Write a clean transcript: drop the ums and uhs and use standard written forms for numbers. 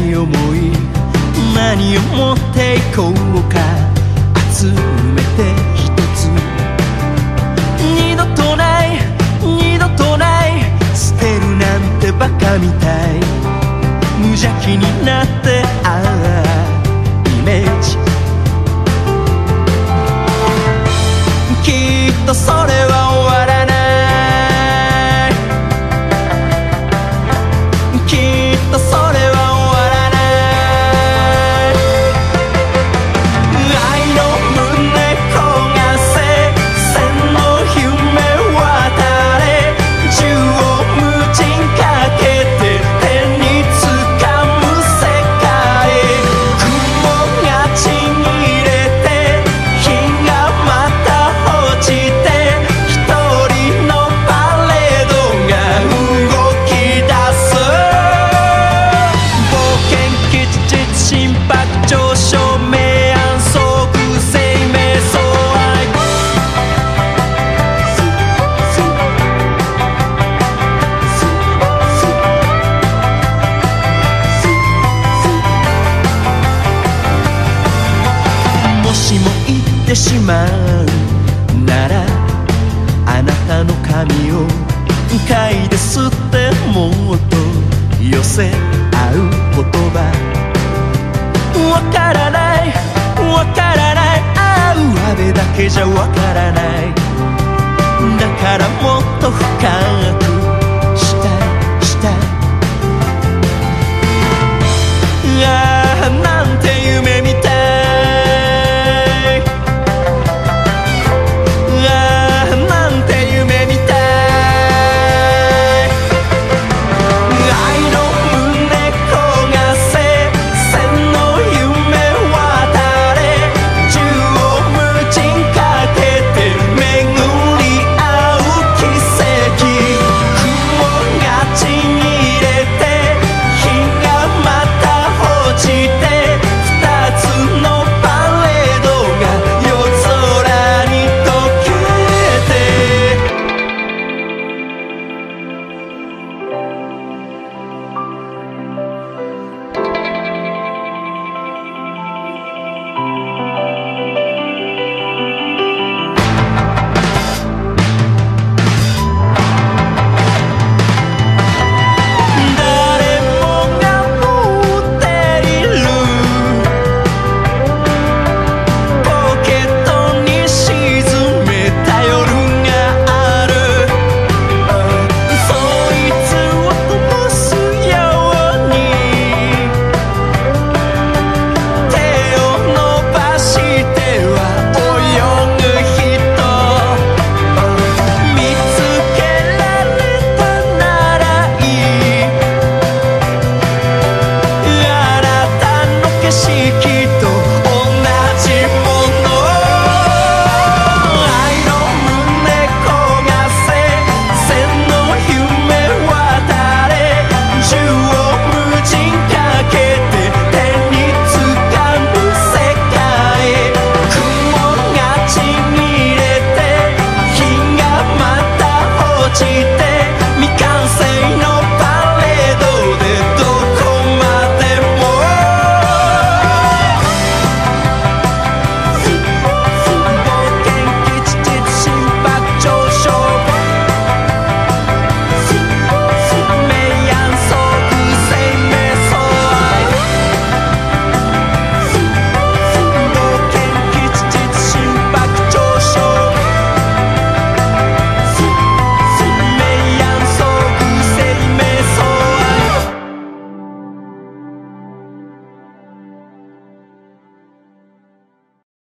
い想い、何を持っていこうか集めて一つ。二度とない二度とない、捨てるなんてバカみたい。無邪気になってイメージ。きっとそれは終わらない。きっとそれは終わらない。愛の胸焦がせ、千の夢渡れ、縦横無尽かけて手につかむ世界。雲がちぎれて日がまた落ちて、一人のパレードが動き出す。冒険吉日心拍上昇、明暗相互生命相愛。もしも言ってしまうなら、あなたの髪を嗅いで吸ってもっと寄せ合う。